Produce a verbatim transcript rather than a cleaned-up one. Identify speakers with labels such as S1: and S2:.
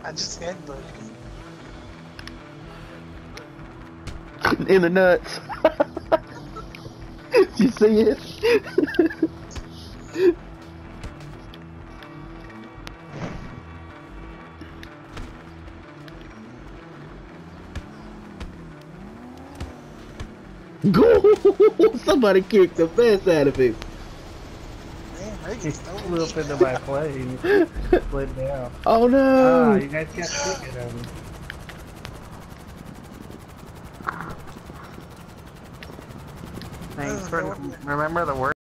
S1: I just headbutted him.
S2: In the nuts. You see it? Go! Somebody kicked the best out of him.
S1: Man, they
S3: He
S1: just
S3: flew up into my plane. Slid down.
S2: Oh no!
S3: Ah, you guys kept kicking him.
S4: Thanks for remember the word.